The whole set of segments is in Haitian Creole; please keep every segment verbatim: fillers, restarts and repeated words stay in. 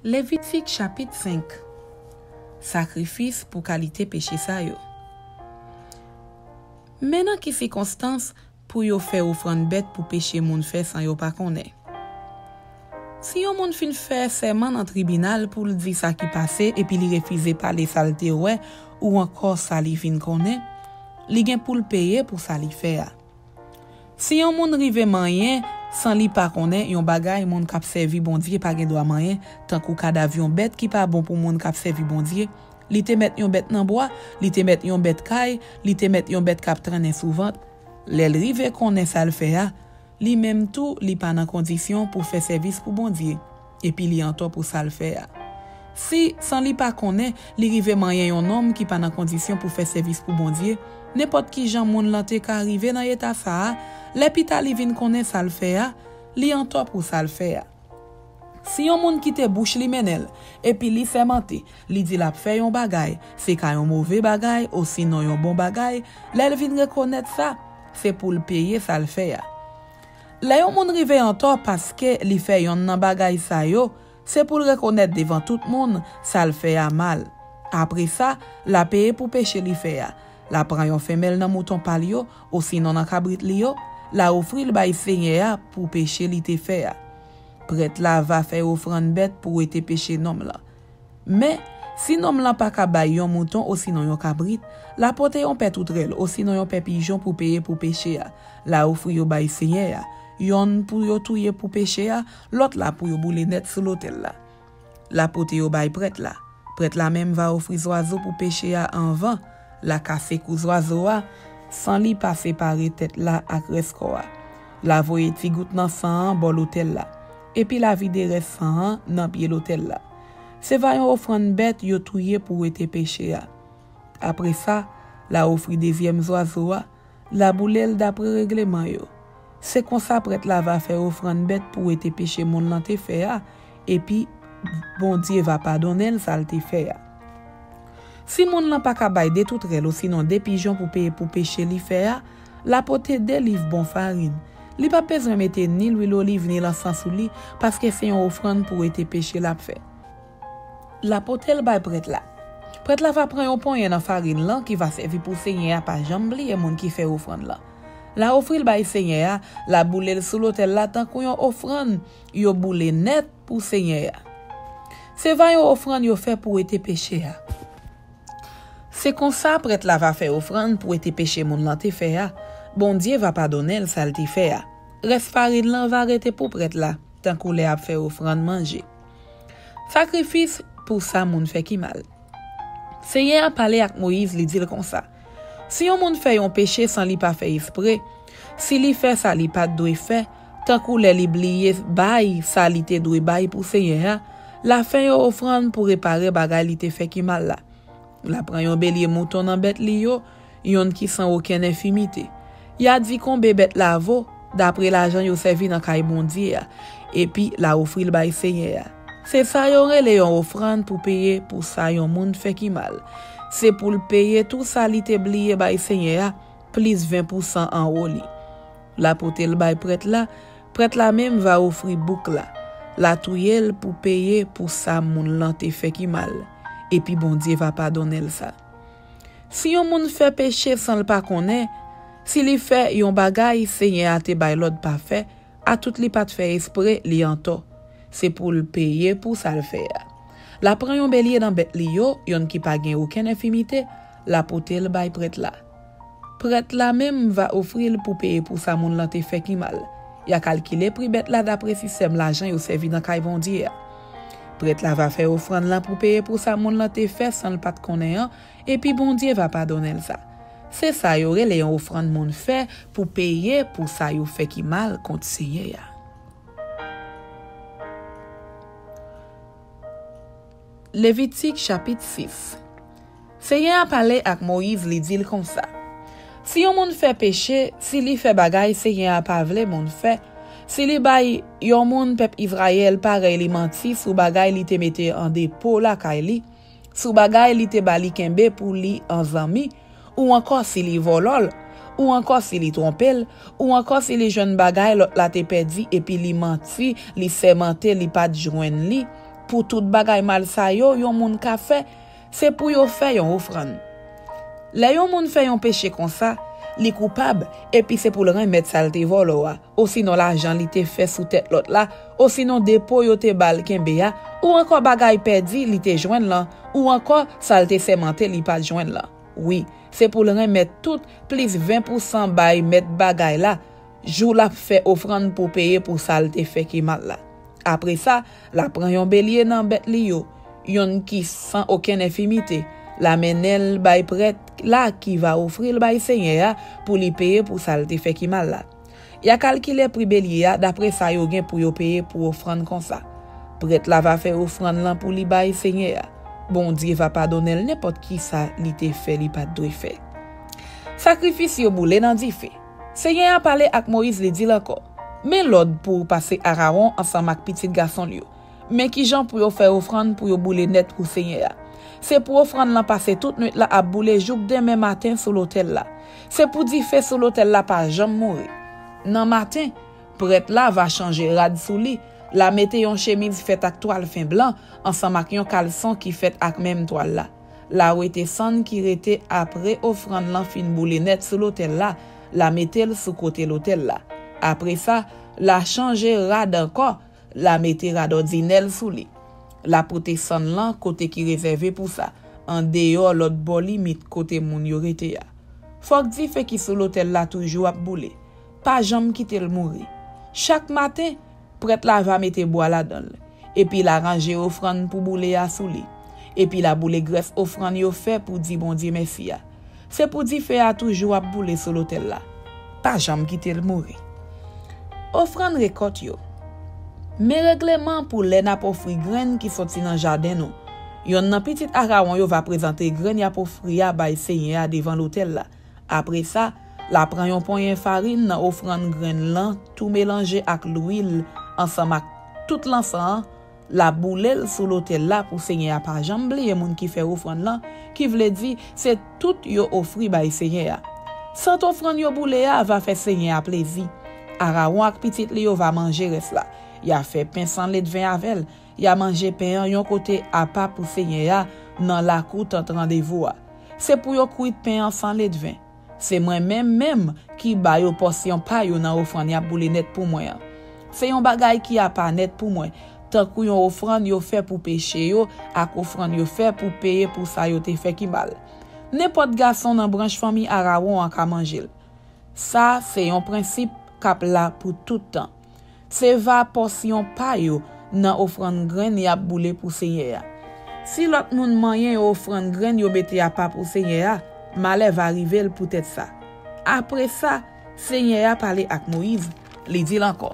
Levitik chapitre cinq. Sacrifice pour qualité péché sa yo. Maintenant qui circonstance pour yo faire offrande bête pour péché moun fait sans yo pas connaît. Si yon moun fin fait serment dans tribunal pour le dire ça qui passé et puis li refuse parler saleté ouais ou encore ça li fin connaît, li gen pour le payer pour ça li faire. Si yon moun rive manyen sans li pas connaît yon bagay moun k'ap servi bon Dieu pas gen droit manyen tant kou cadavre yon bête qui pas bon pour moun k'ap servi bon Dieu, li te met yon bête nan bois, li te met yon bête kay, li te met yon bête k'ap traîner souvent, l'el rive connaît ça le faire, li même tout li pas dans condition pour faire service pour bon Dieu et puis li en tort pour ça le faire. Si sans li pas connaît, li rive manyen yon homme qui pas dans condition pour faire service pour bon Dieu, n'importe qui jan moun lan te ka arrivé dans état ça, l'hôpital li vinn connaît ça le faire, li en tort pour ça le faire. Si yon moun qui te bouche li menel et puis li sermenté, li dit la fait yon bagay, c'est ka yon mauvais bagay ou sinon yon bon bagay, l'el vinn reconnaître ça, c'est pour le payer ça le faire. Là yon moun rive en tort parce que li fait yon nan bagay sa yo, c'est pour le reconnaître devant tout le monde, ça le fait à mal. Après ça, la paye pour péché li fait. La prend yon femelle nan mouton palio ou sinon nan cabrit li yo, la offrir bay seigneur pour péché li te fait. Prêtre la va faire offrande bête pour ete péché nom la. Mais si nom la pas ka bay yon mouton ou sinon yon cabrit, la porte yon pet outrel ou sinon yon pet pigeon pour payer pour péché. La offrir yo bay seigneur. Yon pour yo touye pour péché, l'autre là pour yo boule net sur l'autel là. La pote yo bay prêtre là. Prêtre là même va offrir oiseau pour péché en vent. La casse cous oiseau sans li pas séparer tête là ak resko. La voye ti gout nan sang bon l'hôtel là. Et puis la vide reste sang nan pied l'hôtel là. C'est va yon offrande bête yo touye pour ete péché. Après ça, la offrir deuxième oiseau, la boulel d'après règlement yo. C'est comme ça prêtre là va faire offrande bête pour ete péché moun lan te fait et puis bon Dieu va pardonner ça le te fait. Si moun lan pa ka bay de tout rel ou sinon des pigeons pour payer pour péché li fait, la pote de livre bon farine. Li pa besoin mette ni l'huile olive ni l'encens sou li parce que c'est une offrande pour ete péché la fait. La pote el bay prêtre là. Prêtre là va prendre un poignet dans farine là qui va servir pour seigneur pas jambe li et moun qui fait offrande là. La offrir bay seigneur, la boule sous l'autel là tant qu'on yon offrande, yo boule net pour seigneur. C'est va yon offrande yo fait pour ete péché. C'est comme ça prêtre la va faire offrande pour ete péché moun lan te fait. Bon Dieu va pardonner ça le te fait. Reste farine lan va arrêter pour prêtre là tant qu'on le a fait offrande manger. Sacrifice pour ça moun fait qui mal. Seigneur a parlé avec Moïse, li dit comme ça. Si yon moun fait yon péché sans li pas fait exprès, si li fait ça li pas doit faire, tant kou le li bliye bay ça li te doit bay pour Seigneur, la fait yon offrande pour réparer bagay li te fait qui mal là. La prend yon bélier mouton nan bête li yo, yon qui sans aucune infimité. Ya dit combien bête la vaut d'après l'argent yo servi dans kay bon Dieu et puis la offrir bay Seigneur. C'est ça yon rele yon offrande pour payer pour ça yon moun fait qui mal. C'est pour le payer tout ça li te bliye bay Seigneur plus vingt pour cent en haut li. La potel bay prêtre là, prêtre là même va offrir bouc là. La touyel pour payer pour ça moun lan te fait qui mal. Et puis bon Dieu va pardonner ça. Si yon moun fait péché sans le pas connaît, si li fait yon bagay Seigneur te bay l'autre pas fait, à tout li pas fait exprès li en tort. C'est pour le payer pour ça le faire. La prend yon bélier dans bête li yo, yon qui pa gen aucune infimité, la potel bay prêtre là. Prêtre là même va offrir pour payer pour ça moun lan te fait qui mal. Ya calculer prix bête là d'après système l'argent yo servi dans kay bon Dieu. Prêtre là va faire offrande là pour payer pour ça moun lan te fait sans le pas de connaître et puis bon Dieu va pardonner ça. C'est ça yo rele yon offrande moun fait pour payer pour ça yo fait qui mal contre Seigneur. Levitik chapitre six. Seigneur a parlé avec Moïse, li dit comme ça. Si yon moun fait péché, si li fait bagay Seigneur a pas vle moun fait, si li bay yon moun peuple Israël pareil li menti sou bagay li te mette en dépôt la kay li, sou bagay li te bali kembe pour li en zami, ou encore si li volol, ou encore si li trompel, ou encore si li jeune bagay la te perdi et puis li menti, li semente li pas joine li, pour tout bagay mal sa yo, yon moun ka fait, c'est pour yo faire yon offrande. La yon moun fait yon péché comme ça, li coupable et puis c'est pour le remettre saleté volo wa, ou sinon l'argent li te fait sous tête l'autre là, ou sinon dépôt yo te bal kembe ya, ou encore bagay perdi li te joindre là, ou encore saleté sémenté li pas joindre là. Oui, c'est pour le remettre tout plus vingt pour cent bay mettre bagay là, jou la fait offrande pour payer pour saleté fait qui mal là. Après ça, la prend yon bélier nan bête li yo, yon qui sans aucune infimité. La menel bay prêtre là qui va offrir le bay Seigneur pour lui payer pour saleté fait qui mal là. Y a calculé prix bélier d'après ça yo gen pour yo payer pour offrande comme ça. Prêtre là va faire offrande là pour lui bay Seigneur. Bon Dieu va pardonner n'importe qui ça li te fait li pas doit faire. Sacrifice yo boule nan di fait. Seigneur a parlé avec Moïse li dit encore. Mais l'ordre pour passer Aaron ensemble avec petit garçon li yo. Mais qui gens pour yo faire offrande pour yo boule net pour Seigneur. C'est pour offrande là passer toute nuit là à bouler jour demain matin sur l'hôtel là. C'est pour dire fait sur l'hôtel là pas jamais mourir. Nan matin, prêtre là va changer rad sou li, la mette yon chemise fait ak toile fin blanc ensemble ak yon caleçon qui fait ak même toile là. La rete san qui rete après offrande là fin boule net sur l'hôtel là, la mette sous côté l'hôtel là. Après ça, la changer rad encore, la mette rad ordinaire sou li. La pote san lan côté qui réservé pour ça, en dehors l'autre bord limite côté moun yo rete ya. Fok di fait qui sur l'hôtel là toujours ap boule, pas jambe quitter le mourir. Chaque matin, prêtre la va mettre bois là-dedans, et puis la ranger offrande pour boule ya sou li. Et puis la boule graisse offrande yo fait pour dire bon Dieu merci ya. C'est pour dire fait a toujours ap boule sur l'hôtel là, pas jambe quitter le mourir. Offrande récolte yo. Mais règlement pour les n'a pas offrir graines qui sorti dans jardin nous. Yon nan petit Aaron yo va présenter graines ya pour offrir bay Seigneur devant l'hôtel là. Après ça, la prend yon poignet farine nan offrande graines là, tout mélanger avec l'huile ensemble avec tout l'encens, la boulelle sur l'hôtel là pour Seigneur pas jambe oublier moun qui fait offrande là, qui veut dire c'est tout yo offri bay Seigneur. Sans offrande yo boule va faire Seigneur plaisir. Aaron ak petit li yo va manger reste là. Il a fait pain sans lait de vin avec. Il a mangé pain yon côté à pas pour Seigneur dans la cour tant rendez-vous. C'est pour yo cuit pain sans lait de vin. C'est moi même même qui ba yo portion pa yo nan offrande ya boule net pour moi. C'est yon bagay qui a pas net pour moi. Tant que yon offrande yo fait pour péché yo, ak offrande yo fait pour payer pour ça yo te fait qui mal. N'importe garçon dans branche famille Aaron an ka manger. Ça c'est un principe kap là pour tout temps. C'est va portion pa yo nan offrande graine y a boule pour Seigneur. Si l'autre moun moyen offrande graine yo mette a pas pour Seigneur, malheur va arriver pour être ça. Après ça, Seigneur a parlé avec Moïse, li dit encore.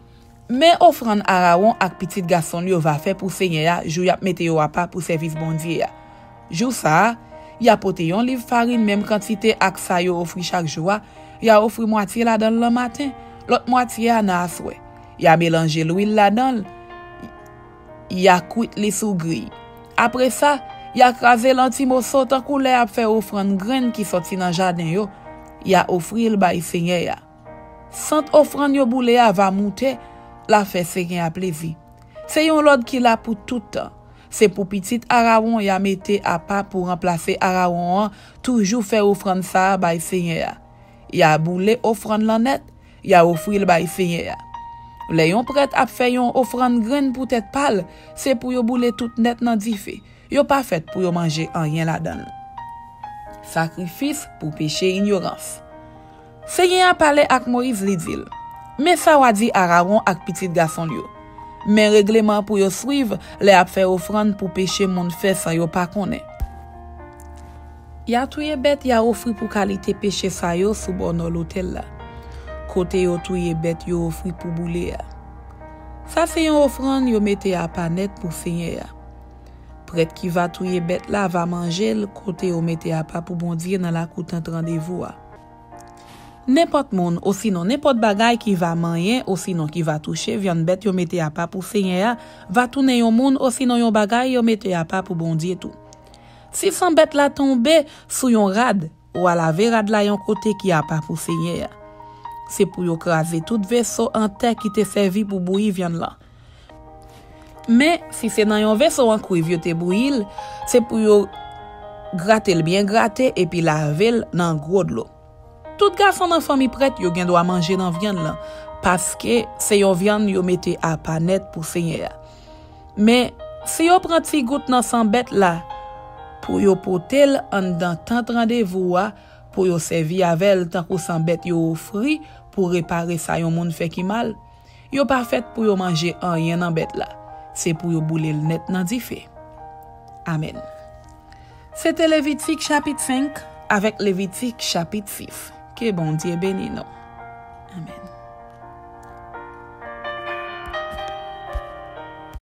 Mais offrande Aaron ak petit garçon yo va faire pour Seigneur, jou y a mette yo a pas pour service bon Dieu. Jou ça, y a pote yon livre farine même quantité ak sa yo offri chaque jour, y a offri moitié là dans le matin, l'autre moitié à na souhait. Y a mélangé l'huile là-dedans, y a cuit les sous grille. Après ça, y a crasé l'antimoso tant kou lè a fait offrande graine qui sorti dans jardin yo, y a offri le bay Seigneur. Sant offrande yo boule va monter, la fait Seigneur plaisir. C'est yon l'ordre qui l'a pour tout temps. C'est pour petit Aaron y a mette à pas pour remplacer Aaron, toujours faire offrande ça bay Seigneur. Y a boule offrande la net, y a offri le bay Seigneur. Les yon prêtre a fait yon offrande graine pour tête pâle, c'est pour yo boule tout net nan di fait. Yo pas fait pour yo manger en rien là-dedans. Sacrifice pour péché ignorance. Seigneur a parlé avec Moïse li dit. Mais ça wa di Aaron ak petit garçon yo. Mais règlement pour yo suivre, les a fait offrande pour péché moun fait sans yo pas connaît. Ya touye bête ya offri pour qualité péché sa yo sous bon l'hôtel là. Côté yo touye bête yo offri pour boule. Ça c'est une offrande yo mette à pas net pour Seigneur. Prêtre qui va touye bête là va manger le côté yo mette à pas pour bon Dieu dans la cour tant rendez-vous. N'importe monde ou sinon n'importe bagay qui va manger ou sinon qui va toucher viande bête yo mette à pas pour Seigneur va tourner yon monde ou sinon yon bagay yo mette à pas pour bon Dieu tout. Si son bête la tombe sous yon rad ou à la rad la yon côté qui a pas pour Seigneur. C'est pour yo craser tout vaisseau en terre qui te servi pour bouillir viande là. Mais si c'est dans un vaisseau en cuivre yo te bouillir, c'est pour yo gratter le bien gratter et puis laver dans gros de l'eau. Tout garçon dans famille prête yo gen doit manger dans viande là parce que c'est yon viande yo mette à pas net pour seigneur. Mais si yo prend ti goutte dans sang bête là pour yo potel en dans tant rendez-vous pour yo servir avec tant que sang bête yo offri pour réparer ça yon monde fait qui mal, yo pas fait pour yo manger rien dans bête là. C'est pour yo bouler le net dans di fait. Amen. C'était Levitik chapitre cinq avec Levitik chapitre six. Que bon Dieu bénisse nous. Amen.